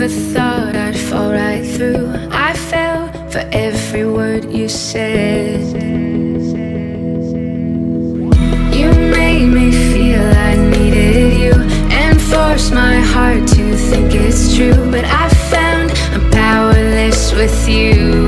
never thought I'd fall right through. I fell for every word you said. You made me feel I needed you and forced my heart to think it's true. But I found I'm powerless with you.